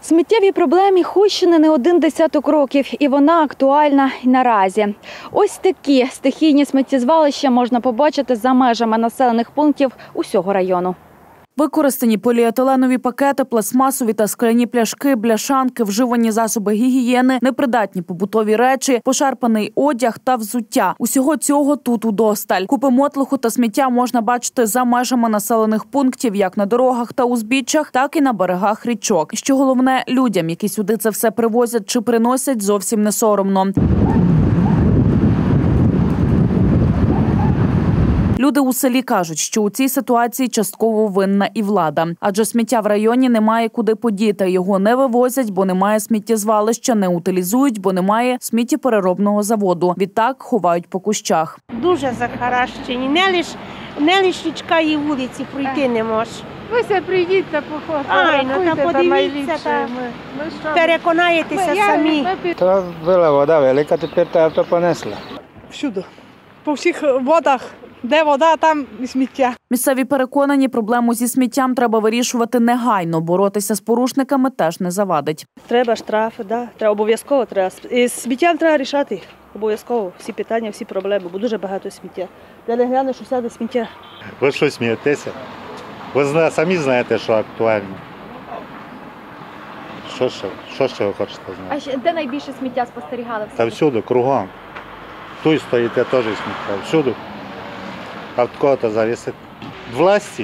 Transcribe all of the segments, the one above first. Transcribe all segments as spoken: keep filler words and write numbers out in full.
Сміттєвій проблемі Хустщини не один десяток років, і вона актуальна й наразі. Ось такі стихійні сміттєзвалища можна побачити за межами населених пунктів усього району. Використані поліетиленові пакети, пластмасові та скляні пляшки, бляшанки, вживані засоби гігієни, непридатні побутові речі, пошарпаний одяг та взуття. Усього цього тут удосталь. Купи мотлуху та сміття можна бачити за межами населених пунктів, як на дорогах та узбіччях, так і на берегах річок. Що головне, людям, які сюди це все привозять чи приносять, зовсім не соромно. Люди у селі кажуть, що у цій ситуації частково винна і влада. Адже сміття в районі немає куди подіти. Його не вивозять, бо немає сміттєзвалища, не утилізують, бо немає сміттєпереробного заводу. Відтак ховають по кущах. Дуже захаращені. Не лише не лиш річка і вулиці пройти не може. Ви все прийдіть та пофотографуйте, та подивіться, та переконаєтеся самі. То була вода велика, тепер то понесла. Всюди. По всіх водах. Де вода, там і сміття. Місцеві переконані, проблему зі сміттям треба вирішувати негайно. Боротися з порушниками теж не завадить. Треба штрафи, да. Треба обов'язково. Треба. І з сміттям треба рішати. Обов'язково. Всі питання, всі проблеми, бо дуже багато сміття. Я не гляну, що сяде сміття. Ви що смієтеся? Ви самі знаєте, що актуально. Що ще, що ще ви хочете знати? А ще де найбільше сміття спостерігали? Та всюди, кругом. Тут стоїте теж сміття. Всюди. А від кого це зависить? Власті.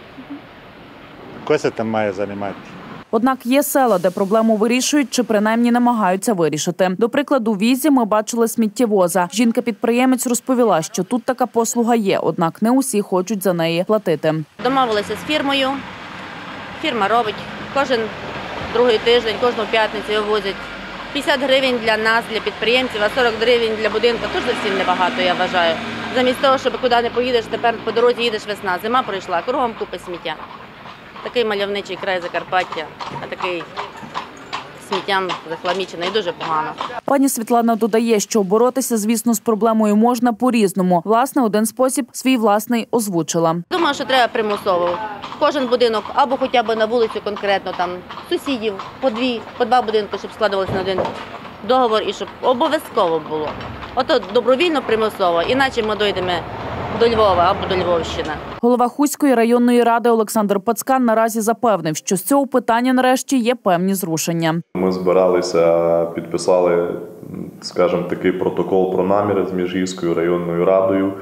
Хто це там має займати? Однак є села, де проблему вирішують чи принаймні намагаються вирішити. До прикладу, в Ізі ми бачили сміттєвоза. Жінка-підприємець розповіла, що тут така послуга є, однак не усі хочуть за неї платити. Домовилися з фірмою. Фірма робить. Кожен другий тиждень, кожну п'ятницю вивозять. п'ятдесят гривень для нас, для підприємців, а сорок гривень для будинку. Тож зовсім небагато, я вважаю. Замість того, щоб куди не поїдеш, тепер по дорозі їдеш весна. Зима прийшла, кругом купи сміття. Такий мальовничий край Закарпаття, а такий сміттям захламічений, дуже погано. Пані Світлана додає, що боротися, звісно, з проблемою можна по-різному. Власне, один спосіб свій власний озвучила. Думаю, що треба примусово. Кожен будинок, або хоча б на вулицю конкретно, там сусідів, по дві, по два будинки, щоб складувалися на один договор і щоб обов'язково було. Ото добровільно, примусово, іначе ми дійдемо до Львова або до Львовщини. Голова Хуської районної ради Олександр Пацкан наразі запевнив, що з цього питання нарешті є певні зрушення. Ми збиралися, підписали, скажімо, такий протокол про наміри з Міжгірською районною радою.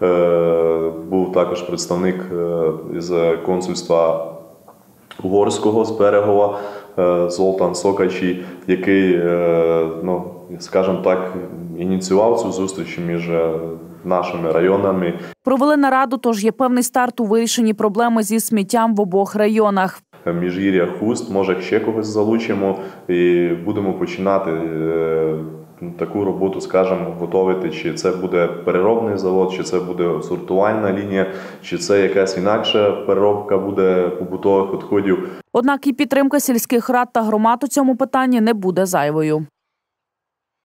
Був також представник із консульства угорського з Берегова, Золтан Сокачі, який, ну, скажімо так, ініціював цю зустріч між нашими районами. Провели нараду, тож є певний старт у вирішенні проблеми зі сміттям в обох районах. Міжгір'я, Хуст, може ще когось залучимо і будемо починати таку роботу, скажімо, готувати, чи це буде переробний завод, чи це буде сортувальна лінія, чи це якась інакша переробка буде побутових відходів. Однак і підтримка сільських рад та громад у цьому питанні не буде зайвою.